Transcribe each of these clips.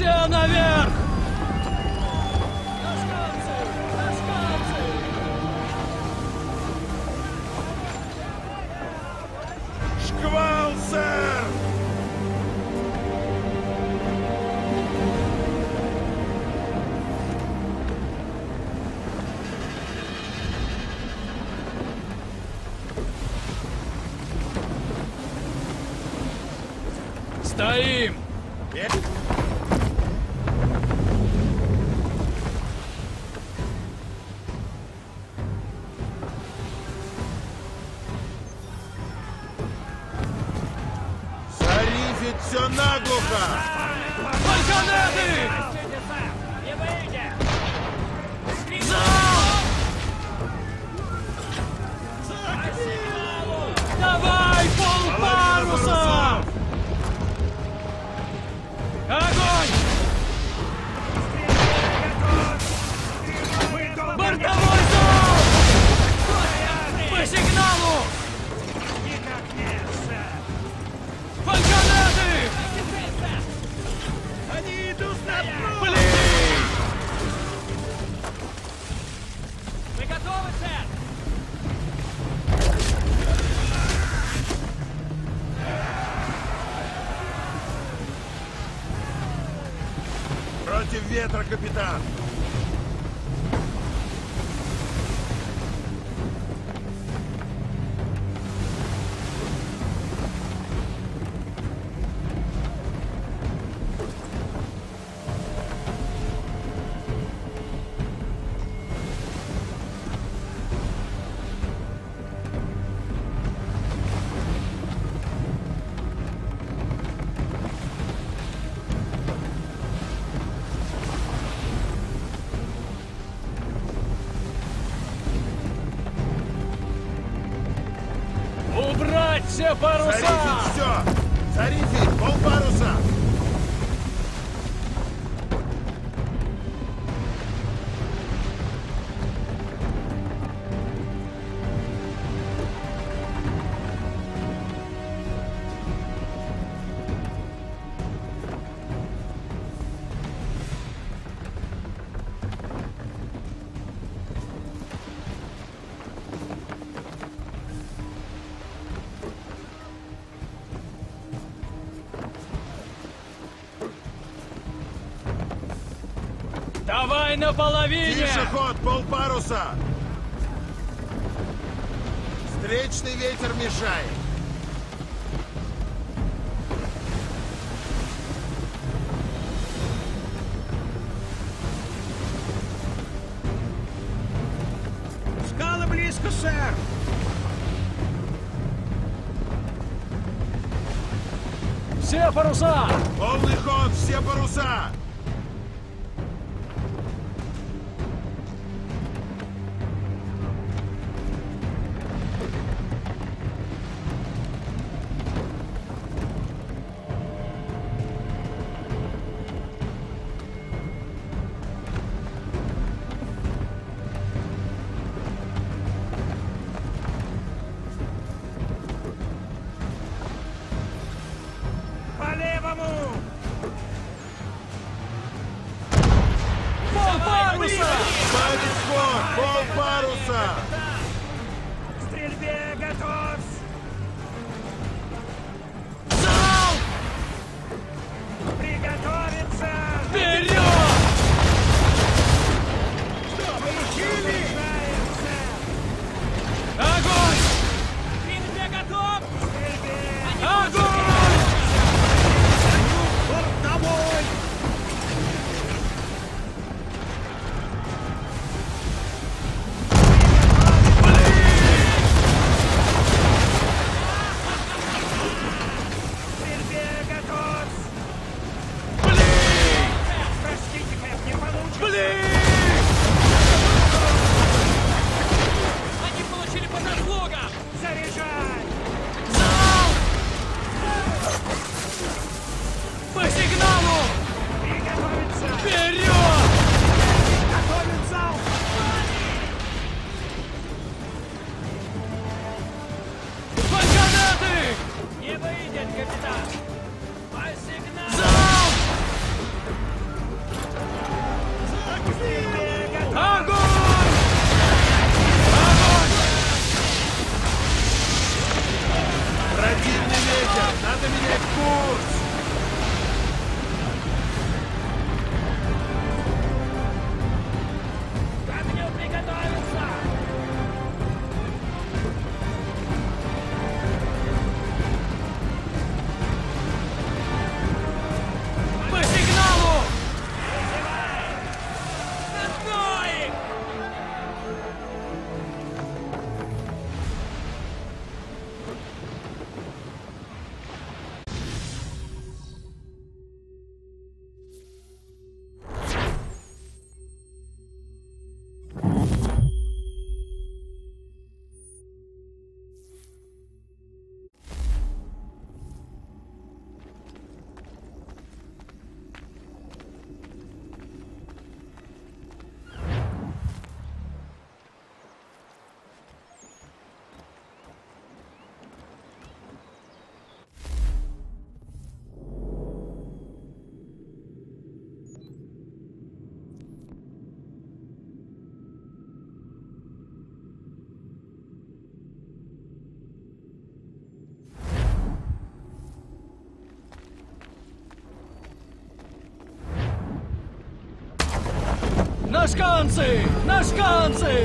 Все наверх! Шквал, сэр! Стоим! Зарифить все наглухо! Фальконеты! Не выйдет! Давай, полпаруса! Огонь! Бортовой залп! По сигналу! Никак нет, сэр! Фальконеты! Они идут на дно! Блин! Вы готовы, сэр? Против ветра, капитан! Убрать все паруса! Зарифить все! Зарифить полпаруса! Давай на половине! Тише ход, полпаруса! Встречный ветер мешает! Скалы близко, сэр! Все паруса! Полный ход, все паруса! По левому! Полпаруса! Сбавить ход, полпаруса! К стрельбе готов! Залп! Приготовиться! Вперед! Получили! Огонь! Стрельбе готов! К стрельбе! Огонь! Бортовой! На шканцы! На шканцы!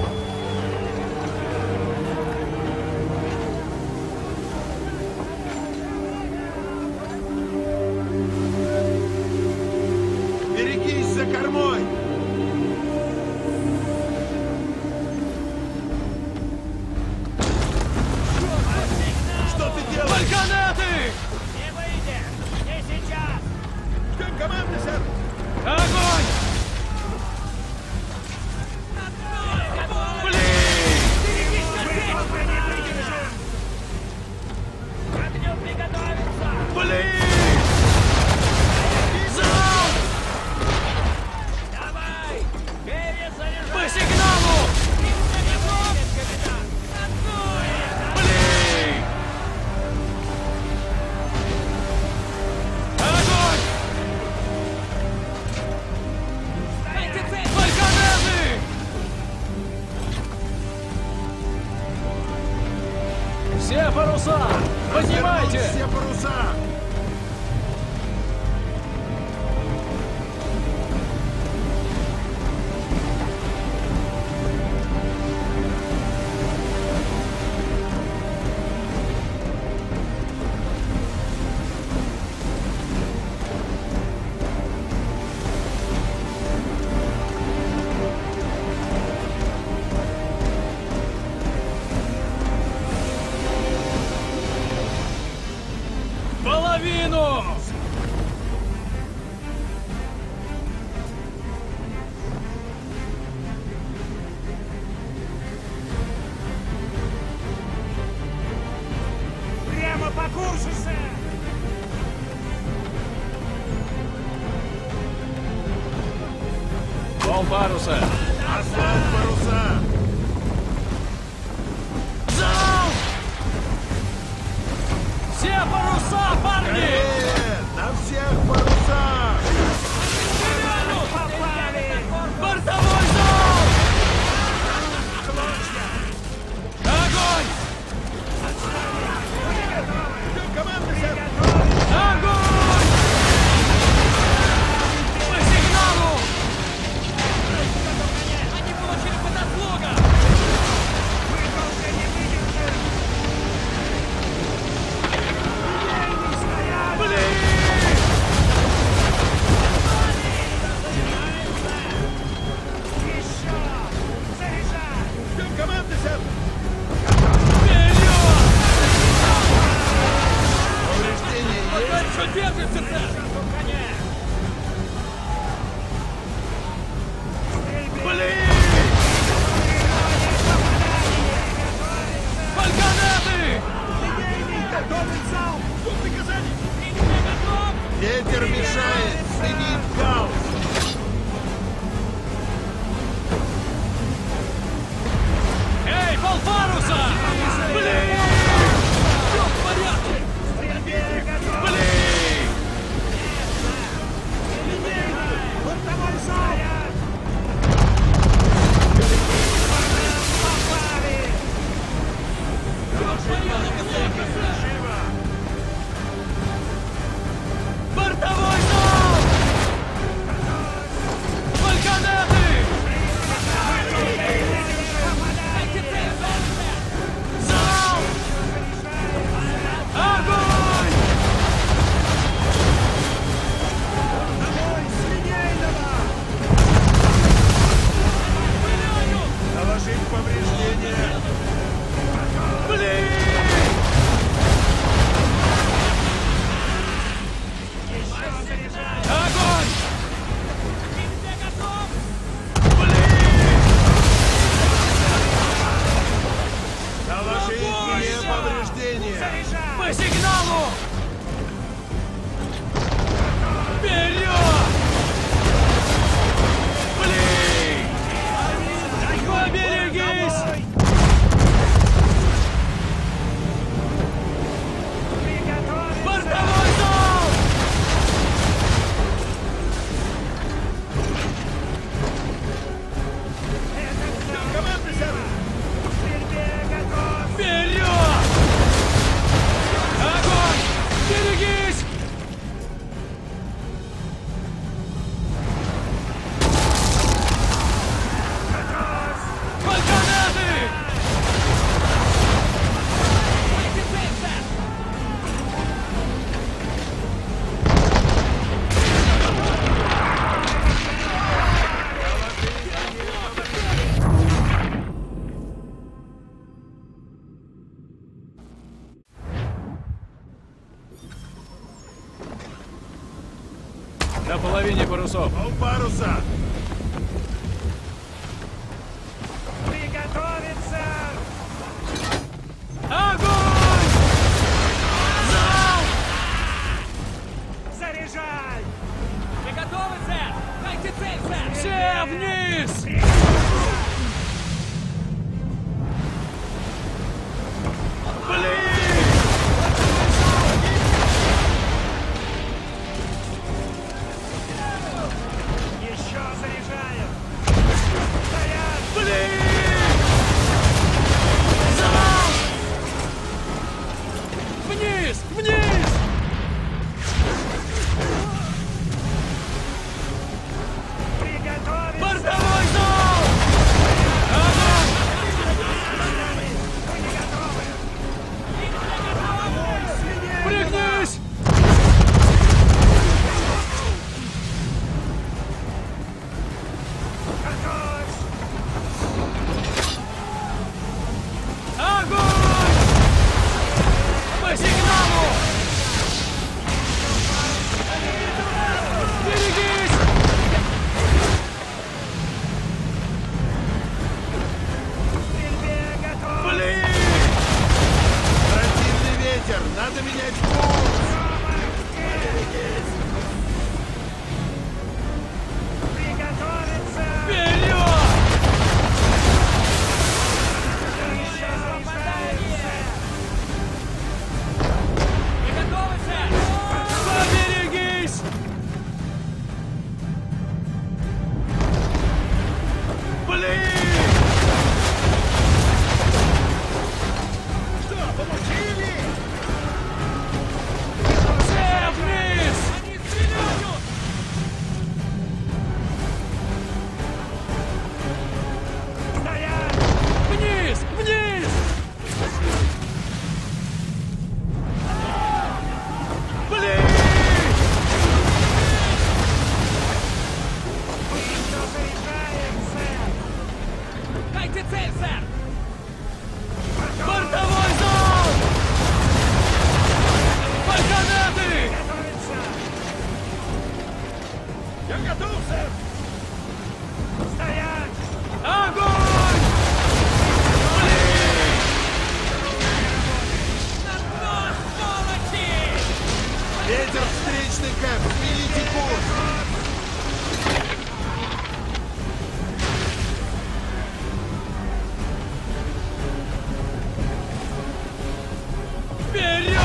Берегись за кормой! Что ты делаешь? Бальконеты! Не выйдет! Не сейчас! Ждем команды, сэр! Огонь! Блин! Огню приготовиться! Блин! Залп! Давай! Перед По заряжай! сигналу! Капитан! Блин! Огонь! Бальконеты! Все паруса! Поднимайте! Все паруса! Половину! Прямо по курсу, сэр! Пол паруса! Оставь паруса! Залп! Все паруса, парни! На всех парусах! Попали! Бортовой залп! Огонь! Ждем команды, сэр! Огонь! По сигналу! Они получили подослуга! Мы долго не выдержим! Блин! Еще! Заряжай! Ждем команды, сэр! Вперед! Повреждения есть? Дальше держится, сэр! Блин! Бальконеты! Готовый залп! Ждем приказаний! Ветер мешает! Соединить гаусс! Эй, полпаруса! Блин! Все в порядке! Блин! Бортовой заряд! Попали! Бортовой залп! На половине парусов. Полпаруса! Приготовиться! Огонь! Залп! Заряжай! Вы готовы, сэр? Дайте цель, сэр! Все вниз! Блин! Еще заряжаем! Стоять! Блин! Залп! Вниз! Вниз! Приготовиться! Бортовой залп! Огонь! Мы не готовы! Пригнись! Готовь! Огонь! По сигналу! Берегись! Стрельбе готов! Блин! Противный ветер! Надо менять курс! Приготовиться! Вперед! Еще заряжаемся! Вы готовы, сэр? Поберегись! Блин! Что, получили? Все вниз! Они стреляют! Стоять! Вниз! Вниз! Блин! Еще заряжаемся! Дайте цель, сэр! Бортовой залп! Фальконеты! Готовиться! Я готов, сэр! Стоять! Огонь! Блин! На дно, сволочи! Ветер встречный кэп! Смените курс! Вперед!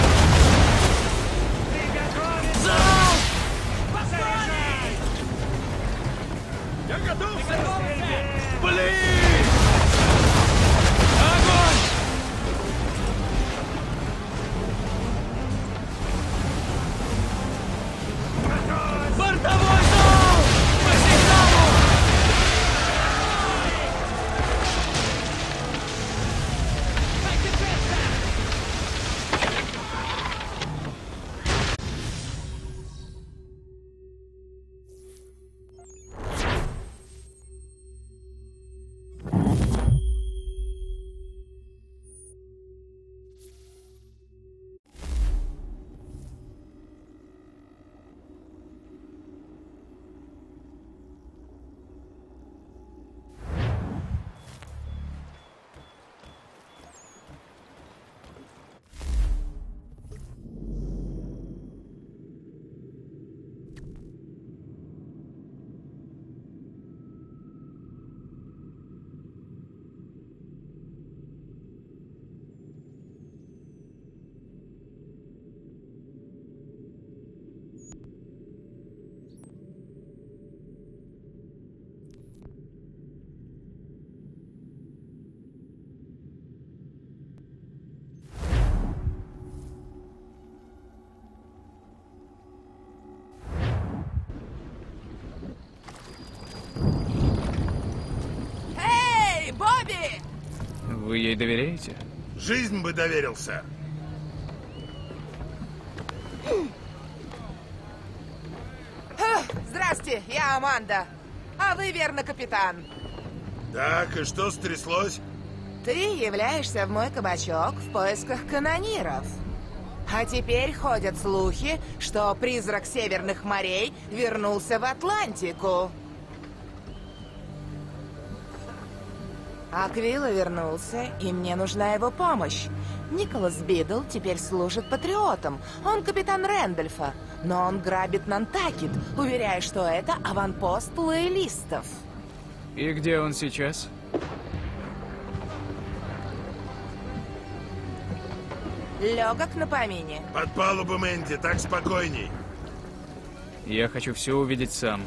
Приготовиться! Залп! Заряжай! Я готов, сэр! Стрельбе! Блин! Огонь! Готовь! Бортовой залп! По сигналу! Дайте цель, сэр! Вы ей доверяете? Жизнь бы доверил, сэр. Здрасте, я Аманда. А вы, верно, капитан. Так, и что стряслось? Ты являешься в мой кабачок в поисках канониров. А теперь ходят слухи, что призрак Северных морей вернулся в Атлантику. Аквила вернулся, и мне нужна его помощь. Николас Бидл теперь служит патриотом. Он капитан Рэндольфа, но он грабит Нантакет, уверяя, что это аванпост лоялистов. И где он сейчас? Легок на помине. Под палубу, Мэнди, так спокойней. Я хочу все увидеть сам.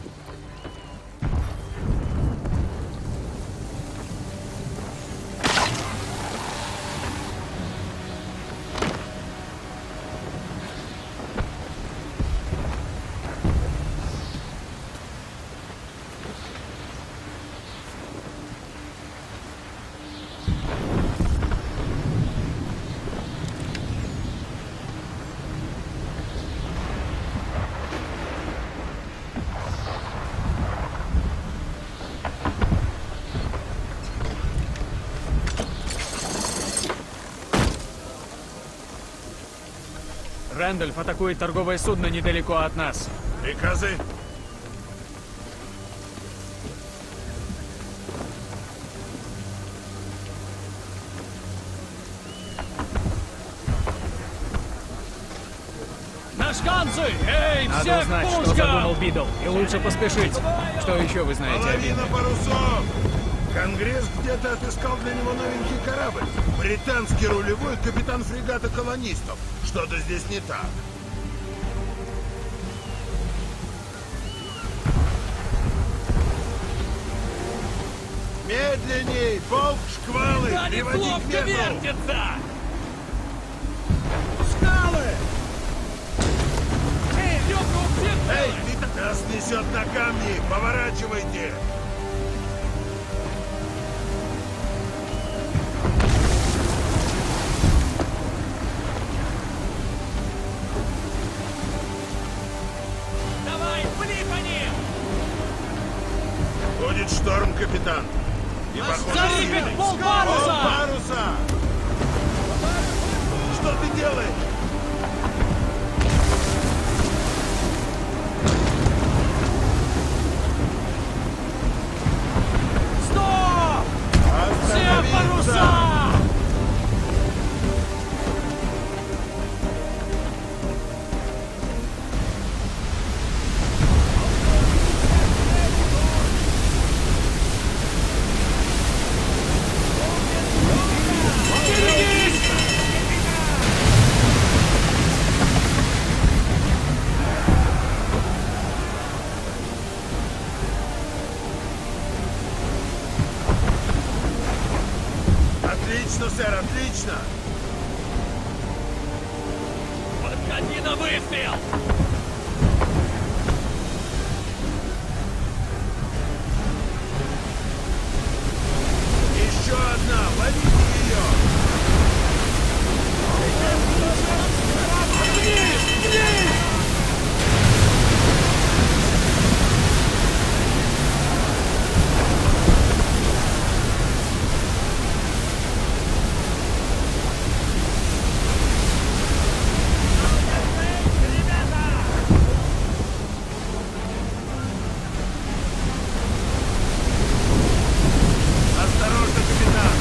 Рэндольф атакует торговое судно недалеко от нас. Приказы? На шканцы! Эй, Надо всех узнать, к что пушкам! задумал Бидл, и лучше поспешить. Что еще вы знаете о Половина Бидле? парусов! Конгресс где-то отыскал для него новенький корабль. Британский рулевой капитан фрегата колонистов. Что-то здесь не так. Медленней! Полк, шквалы! Да не Приводи к ловко месту! вертится! Скалы! Эй, Лёха, у всех Эй, ты нас несет на камни! Поворачивайте! Давай, пли по ним! Будет шторм, капитан! И похоже, Зарипет сильный. полпаруса! Полпаруса! Что ты делаешь? Стоп! Все Остановиться! паруса! Отлично, сэр, отлично! Подходи на выстрел! Еще одна! Ловите ее! Осторожно, капитан!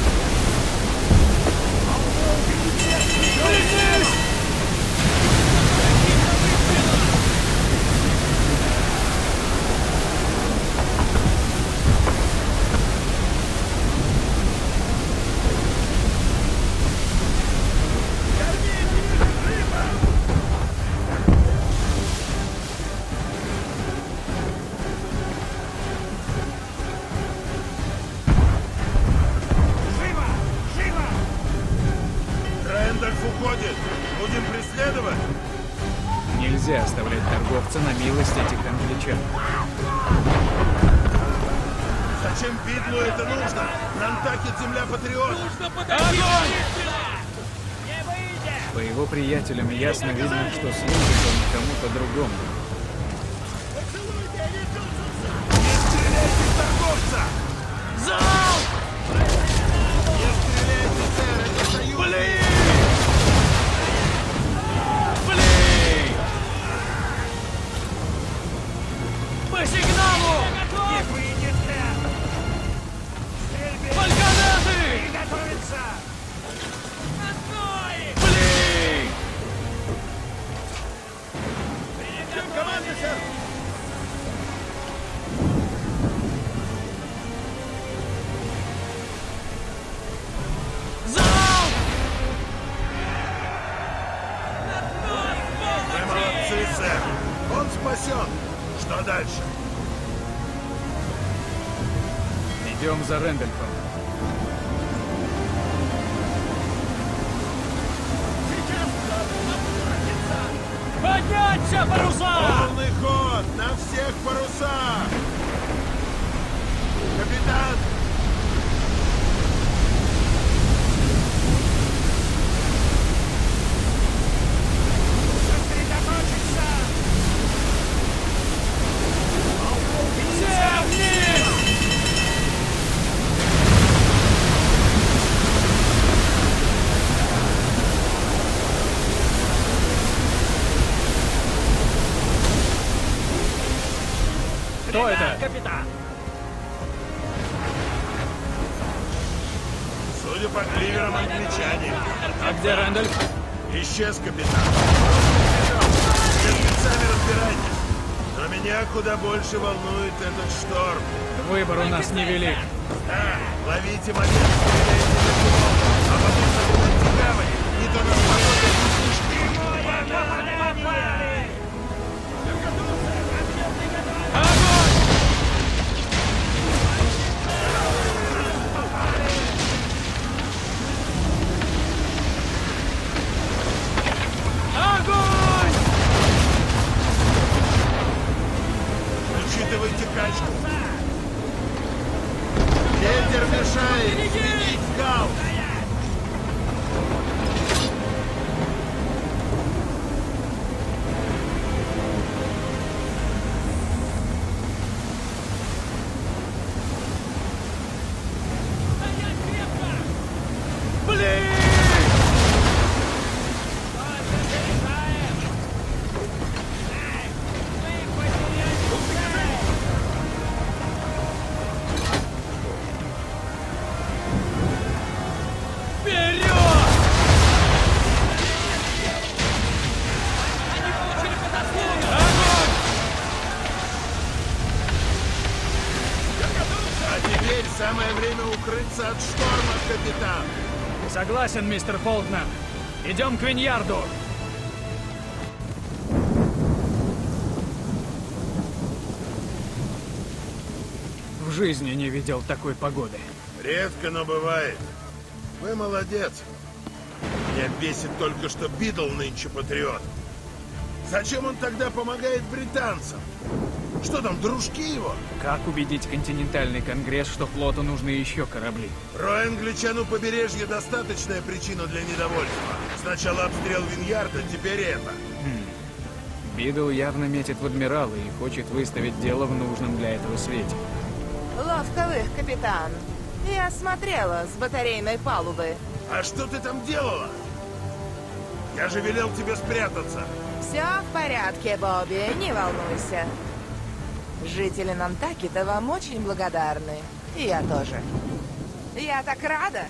Живо! Живо! Рэндольф уходит! Будем преследовать! Нельзя оставлять торговца на милость этих англичан. Зачем Бидлу это нужно? Нантакет земля патриота! Нужно подойти на выстрел! Не выйдет! По его приятелям ясно видно, что служит он кому-то другому. Не стреляйте в торговца! Зал! Не стреляйте, сэр, это союз! внимание, сэр! Вы молодцы, сэр! Он спасен! Что дальше? Идем за Рэндольфом. Подняться, паруса! Полный ход! На всех парусах! Капитан! Сосредоточиться! Все вниз! Кто это? Капитан! Судя по кливерам, англичане. А где Рэндольф? Исчез, капитан. Вы сами разбирайтесь. Но меня куда больше волнует этот шторм. Выбор у нас невелик. Да, ловите момент, стреляйте на него, а потом забывайте гавань. Не то нас погода Огонь! Учитывайте качку. Ветер мешает сменить гаусс. Стоять крепко! Блин! Вперед! Они получили по заслугам! Огонь! А теперь самое время укрыться от шторма, капитан. Согласен, мистер Фолкнер. Идем к Виньярду. В жизни не видел такой погоды. Редко, но бывает. Вы молодец. Меня бесит только, что Бидл нынче патриот. Зачем он тогда помогает британцам? Что там, дружки его? Как убедить континентальный конгресс, что флоту нужны еще корабли? Рой англичан у побережья достаточная причина для недовольства. Сначала обстрел Виньярда, теперь это. Бидл явно метит в адмиралы и хочет выставить дело в нужном для этого свете. Ловко вы, капитан. Я смотрела с батарейной палубы. А что ты там делала? Я же велел тебе спрятаться. Все в порядке, Бобби, не волнуйся. Жители Нантакита вам очень благодарны. И я тоже. Я так рада.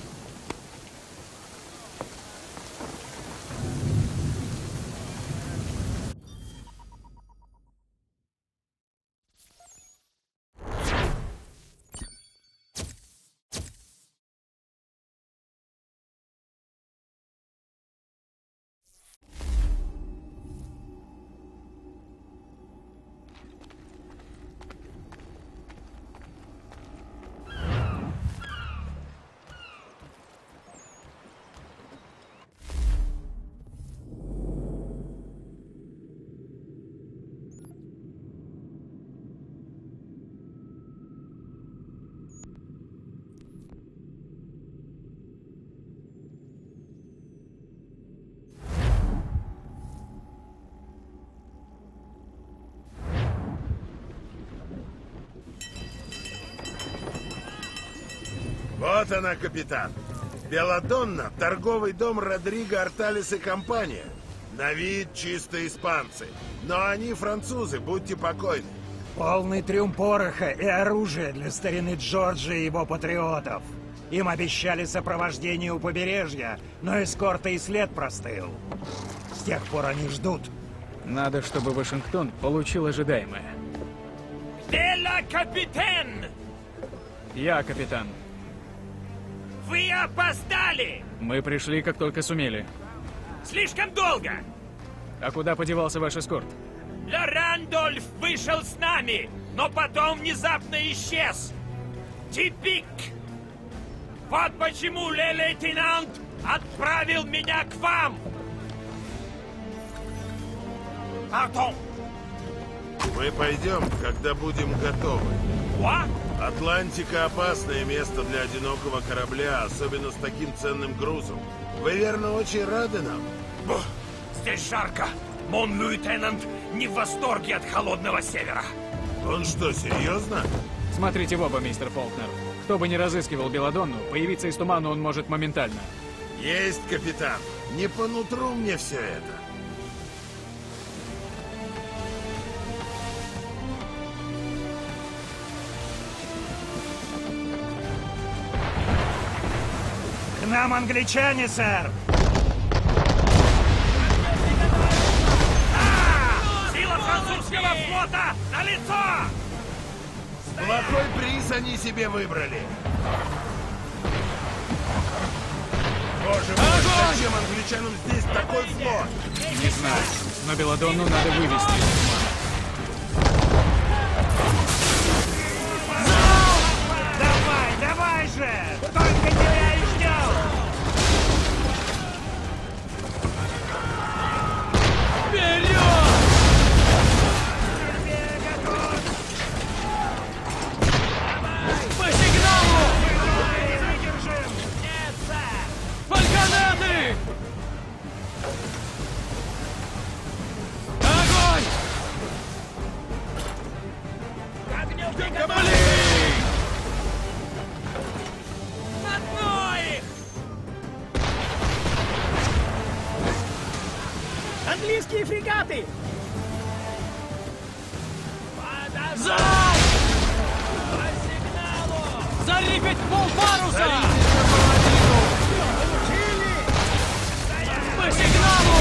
Вот она, капитан. Белладонна, торговый дом Родриго Арталес и компания. На вид чисто испанцы. Но они французы, будьте покойны. Полный трюм пороха и оружия для старины Джорджа и его патриотов. Им обещали сопровождение у побережья, но эскорта и след простыл. С тех пор они ждут. Надо, чтобы Вашингтон получил ожидаемое. Деля капитан! Я капитан. Вы опоздали! Мы пришли, как только сумели. Слишком долго! А куда подевался ваш эскорт? Ле Рандольф вышел с нами, но потом внезапно исчез. Типик! Вот почему лейтенант отправил меня к вам! Пардон! Мы пойдем, когда будем готовы. What? Атлантика — опасное место для одинокого корабля, особенно с таким ценным грузом. Вы, верно, очень рады нам? Бух, здесь жарко. Мон лейтенант не в восторге от холодного севера. Он что, серьезно? Смотрите в оба, мистер Фолкнер. Кто бы ни разыскивал Беладонну, появиться из тумана он может моментально. Есть, капитан. Не по нутру мне все это. К нам англичане, сэр! Сила французского флота на лицо! Плохой приз они себе выбрали. Боже мой, зачем англичанам здесь такой флот? Не знаю, но Беладонну надо вывести из тумана. Давай, давай же! Только тебя и ждем! По сигналу! Выдержим! Фальконеты! Огонь! Блин! Отной! Английские фрегаты! Залп! По сигналу! Зарипить полпаруса! По сигналу!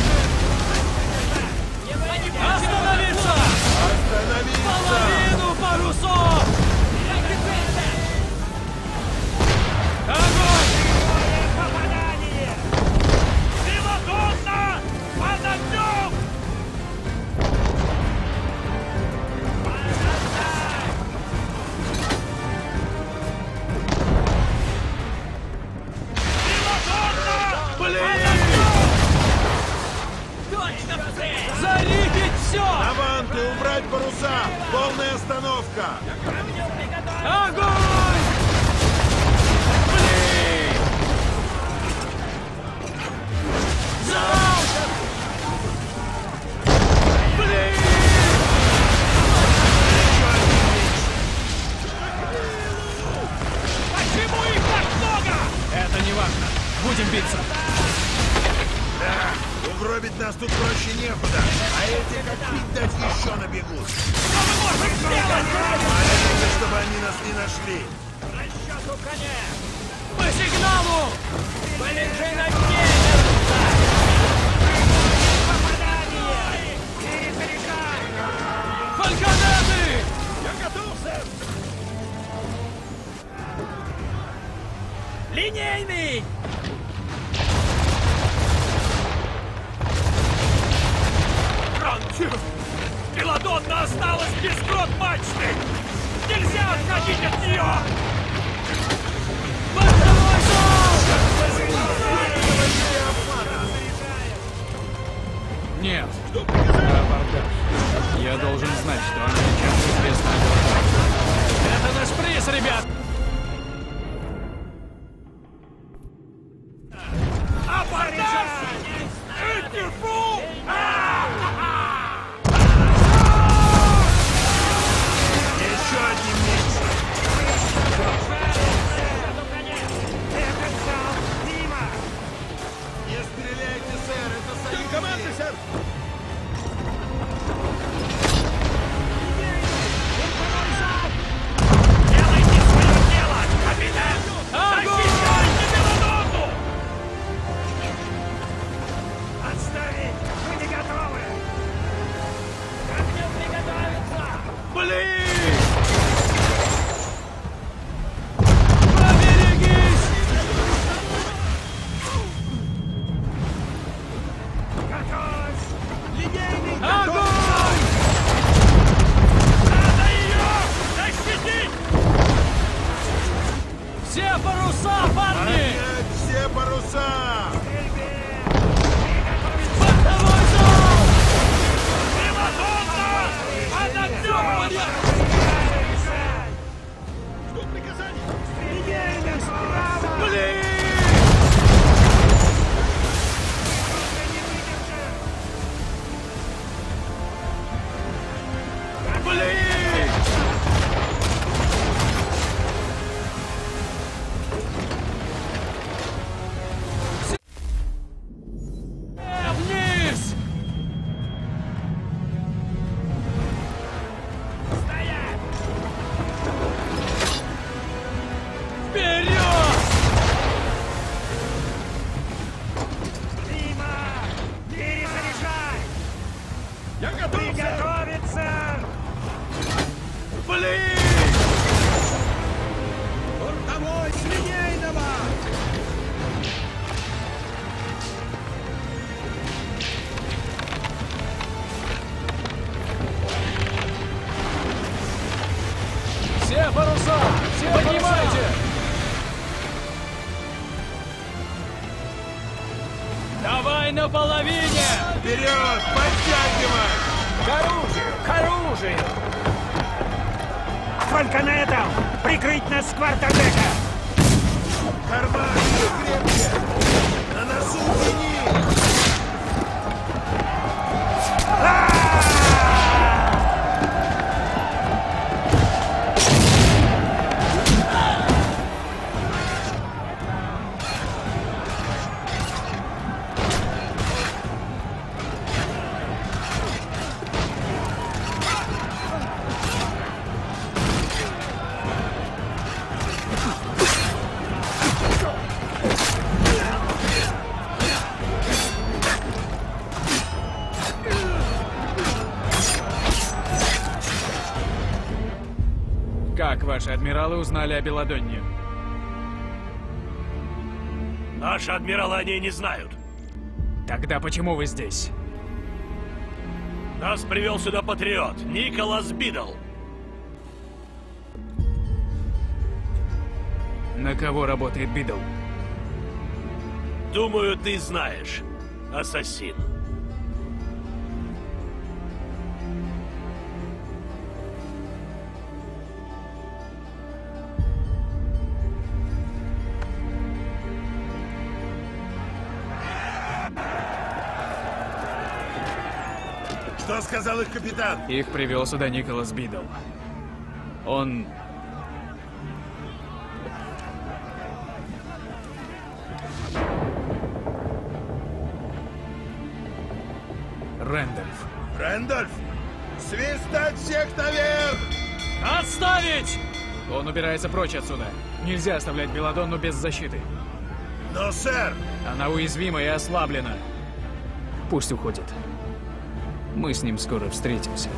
Остановиться! Остановиться! Половину парусов! Огонь! Попадание! Беладонна! Под огнем! Блин! Точно в цель! Зарипить все! Аванты, убрать паруса! Полная остановка! Огонь! Блин! Залп! Блин! Почему их так много? Это не важно. Будем биться. Да, угробить нас тут проще некуда, а эти как пить дать еще набегут. Что мы можем сделать? Молимся, чтобы они нас не нашли. Расчету коня! По сигналу! Полежи на дне! Попадание! Перезаряжай! Фальконеты! Я готов, сэр! Линейный! Ранчо! Беладонна осталась без грот-мачты! Нельзя отходить от нее! Бортовой залп! Нет. Абордаж. Я должен знать, что англичанам известно о Это наш приз, ребят! Абордаж! Интерфу! Еще одним меньше. Этот залп мимо! Не стреляйте, сэр, это союзники. Команды, сэр! Делайте свое дело! Я готов, сэр! Приготовиться! Блин! Бортовой с линейного! Все паруса! Все поднимайте! Давай на половине! Вперед! Подтягивай! К оружию! К оружию! Только на этом! Прикрыть нас с квартердека! Карманы крепче! На носу тяни! Как ваши адмиралы узнали о Беладонне? Наши адмиралы о ней не знают. Тогда почему вы здесь? Нас привел сюда патриот Николас Бидл. На кого работает Бидл? Думаю, ты знаешь. Ассасин. Что сказал их капитан? Их привел сюда Николас Бидл. Он... Рэндольф. Рэндольф! Свистать всех наверх! Отставить! Он убирается прочь отсюда. Нельзя оставлять Беладонну без защиты. Но, сэр! Она уязвима и ослаблена. Пусть уходит. Мы с ним скоро встретимся.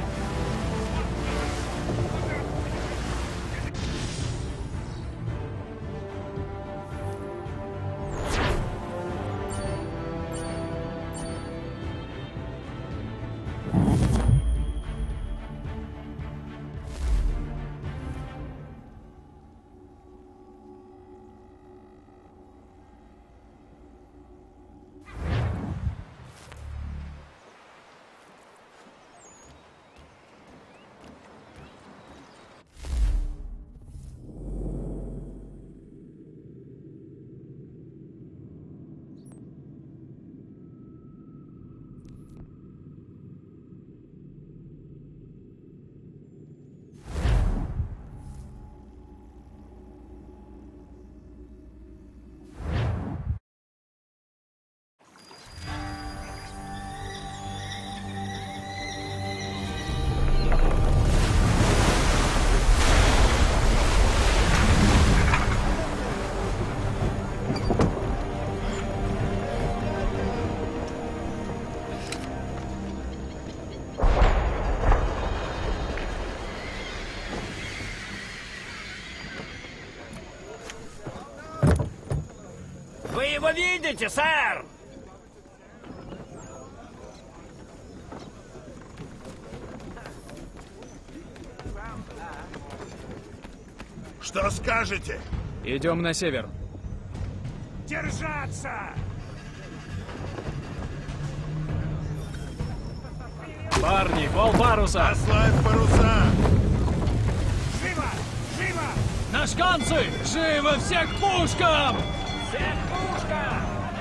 Вы его видите, сэр? Что скажете? Идем на север. Держаться! Парни, полпаруса! Ослабь паруса! Живо! Живо! На шканцы! Живо всех к пушкам! Всех пушка!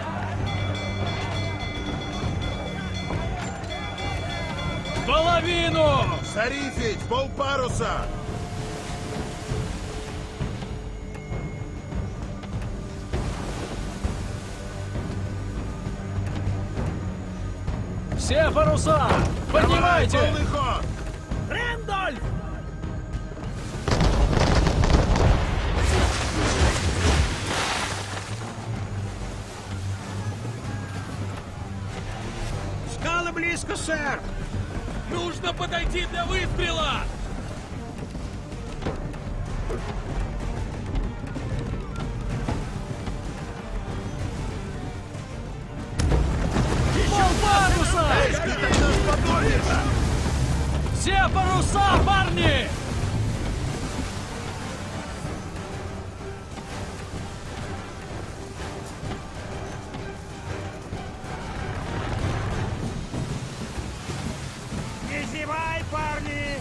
Половину! Зарифить! Полпаруса! Все паруса! Поднимайте! Давай, полный ход! Рэндольф! Скалы близко, сэр! Нужно подойти для выстрела! Еще паруса! Эй, ты так нас потопишь! Все паруса, парни! Не зевай, парни!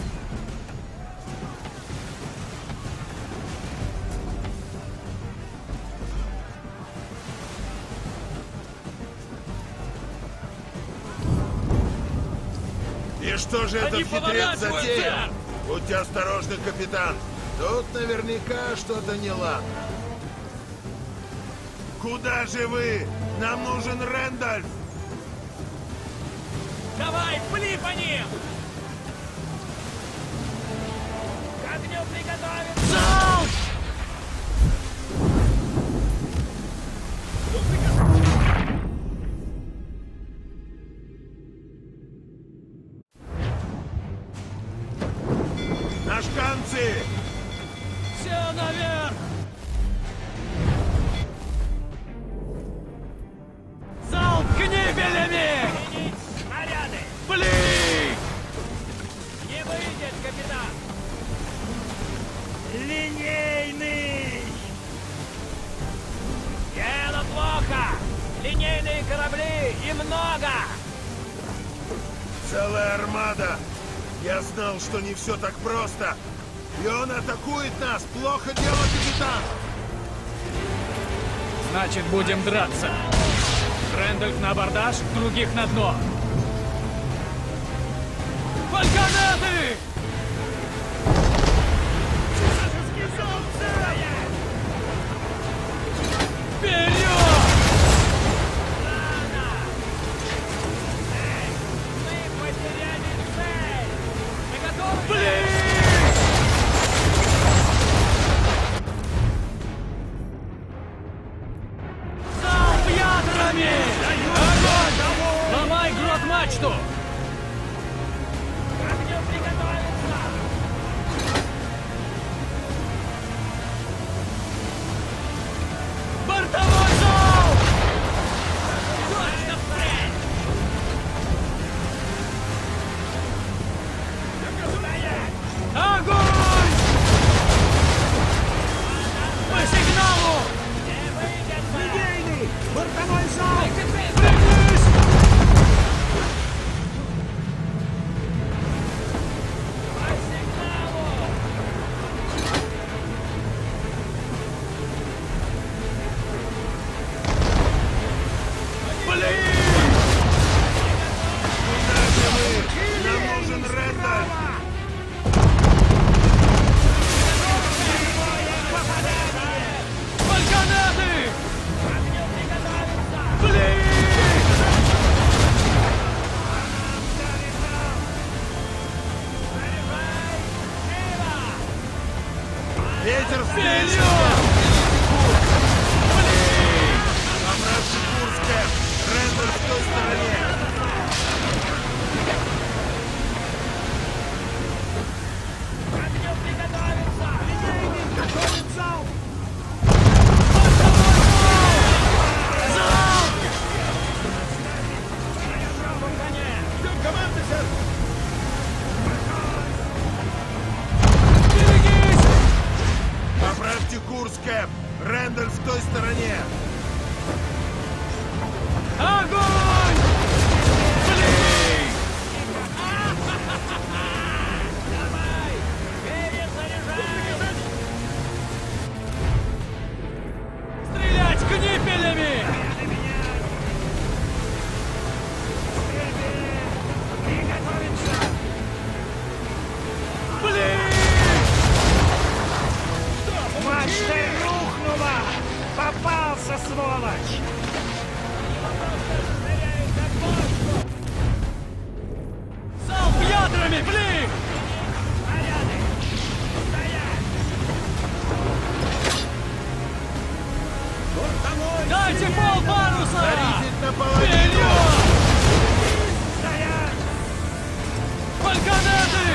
И что же этот Они хитрец поворачивают, затеял? сэр! Будьте осторожны, капитан. Тут наверняка что-то неладно. Куда же вы? Нам нужен Рэндальф! Давай, пли по ним! К огню приготовиться! Залп! На шканцы! Все наверх! Залп книбелями! Применить снаряды! Пли! Не выйдет, капитан! Линейный! Дело плохо! Линейные корабли и много! Целая армада! Я знал, что не все так просто. И он атакует нас! Плохо дело, капитан! Значит, будем драться. Рэндальф на абордаж, других на дно. Фальконеты! Вперед! Мы потеряли цель! Мы готовы? Пли! Залп ядрами! Огонь! Ломай грот-мачту! К огню приготовиться! Бортовой залп! Точно в цель! Стоять! Огонь! По сигналу! Не выйдет! Линейный! Бортовой залп! Пригнись! По сигналу! Пли! Куда же вы? Нам нужен Рэндальф! Фальконеты! К огню приготовиться! Пли! Заряжай! Живо! Ветер Вперед! встречи! Пли! Обратно Курская! Рэндальф в той стороне! К огню приготовиться! Готовит залп! Залп! На правом коне! Команда, сэр! Берегись! Поправьте курс, Кэп! Рэндальф в той стороне! Огонь! Пли! Давай! Перезаряжай! Стрелять книпелями! Приготовиться! Пли! Мачта рухнула! Попался, сволочь! Залп ядрами! Пли! Снаряды! Стоять! Дайте пол паруса! Зарядить на половину! Вперед! Стоять! Фальконеты!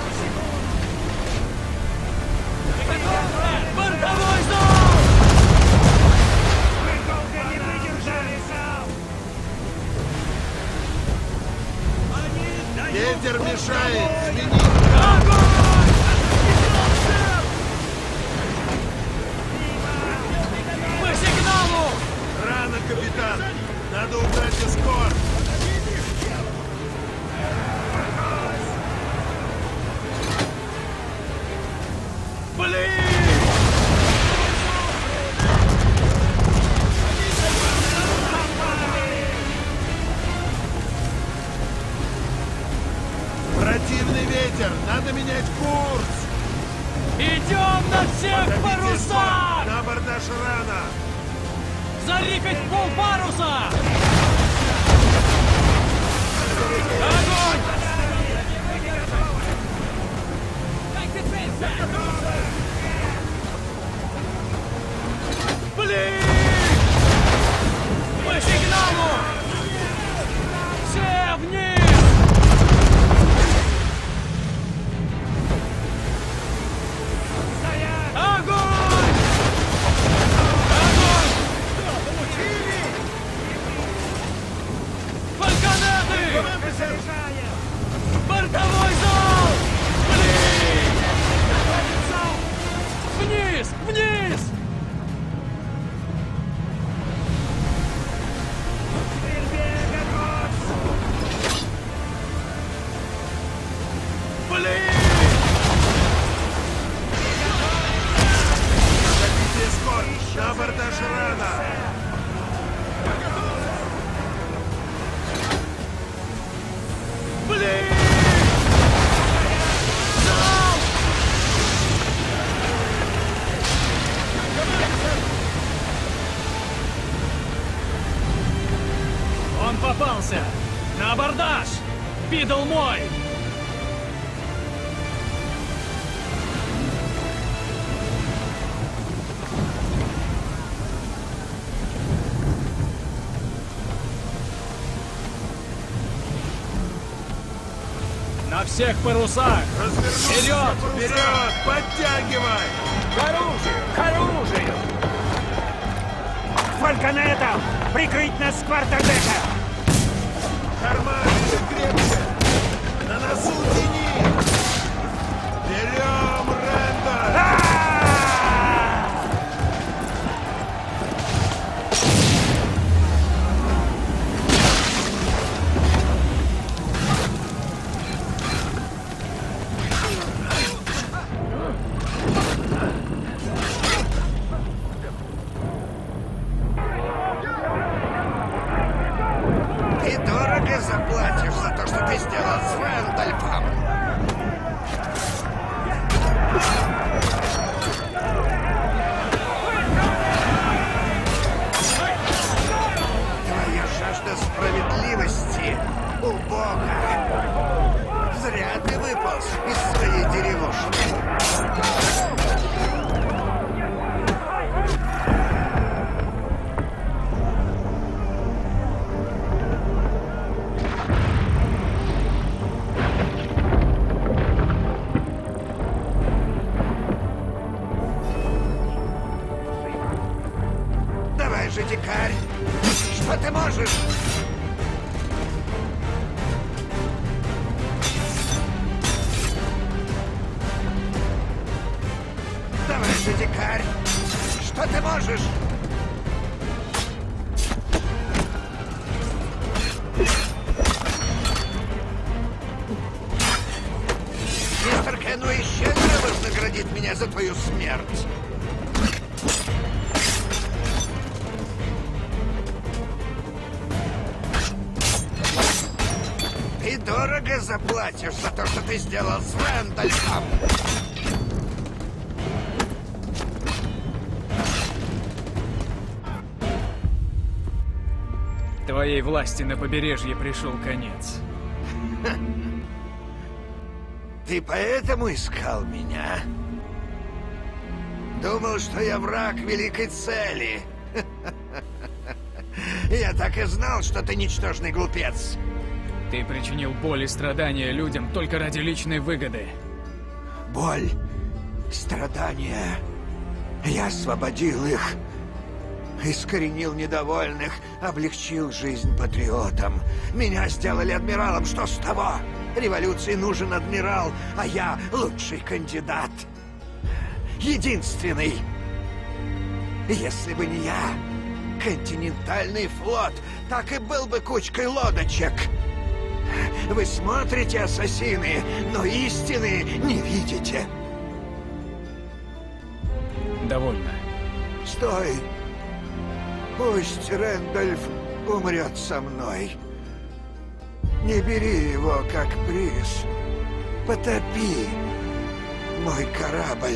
Бортовой зал! Вы долго не выдержали, Сал! Ветер мешает, смени! Огонь! По сигналу! Рано, капитан! Надо убрать эскорт! Блин! Противный ветер! Надо менять курс! Идем на всех Подавите парусах! эскорт! На абордаж рано! Зарипать полпаруса! Огонь! Блин! По сигналу! Все вниз! Огонь! Огонь! Фальконеты! Бортовой зал! Блин! Вниз! Вниз! Блин! Подавите эскорт! На абордаж рано! Блин! Зал! Он попался! На абордаж! Бидл мой! На всех парусах! Развернуться! Вперед! Вперед! Подтягивай! К оружию! К оружию! Фальконетам! Прикрыть нас с квартердека! Корма еще крепче! На носу тяни! Берем, Рэндаль! Ты дорого заплатишь за то, что ты сделал с Рэндальфом. Твоя жажда справедливости убога. Зря ты выполз из своей деревушки. Давай же, дикарь! Что ты можешь? Давай же, дикарь! Что ты можешь? Мистер Кенуэй щедро вознаградит меня за твою смерть. Ты дорого заплатишь за то, что ты сделал с Рэндальфом. Твоей власти на побережье пришел конец. Ты поэтому искал меня? Думал, что я враг великой цели. Я так и знал, что ты ничтожный глупец. Ты причинил боль и страдания людям только ради личной выгоды. Боль, страдания. Я освободил их, искоренил недовольных, облегчил жизнь патриотам. Меня сделали адмиралом, что с того? Революции нужен адмирал, а я лучший кандидат. Единственный. Если бы не я, континентальный флот так и был бы кучкой лодочек. Вы смотрите, ассасины, но истины не видите. Довольно. Стой! Пусть Рэндольф умрет со мной. Не бери его как приз. Потопи мой корабль.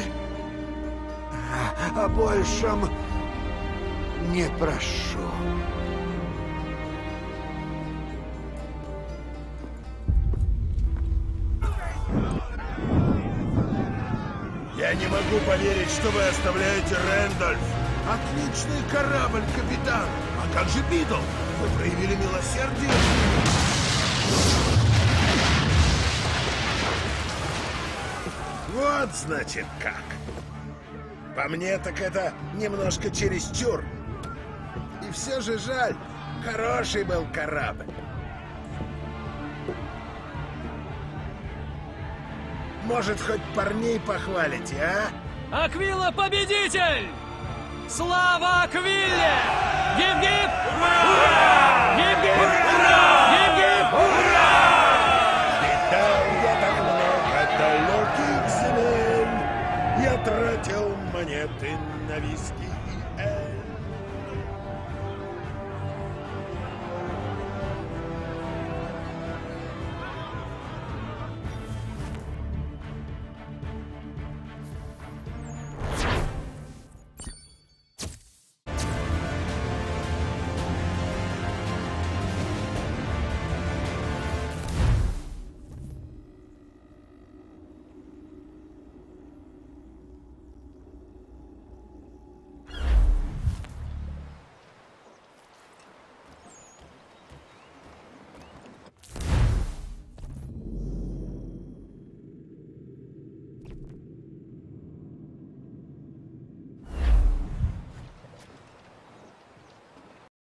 О большем не прошу. Я не могу поверить, что вы оставляете Рэндольф. Отличный корабль, капитан. А как же Бидл? Вы проявили милосердие? Вот, значит, как. По мне, так это немножко чересчур. И все же жаль. Хороший был корабль. Может, хоть парней похвалите, а? Аквила победитель! Слава Аквилле! Гип-гип! Ура! Гип-гип! Ура! Гип-гип! Ура! Летал я так много далеких земель, я тратил монеты на виски.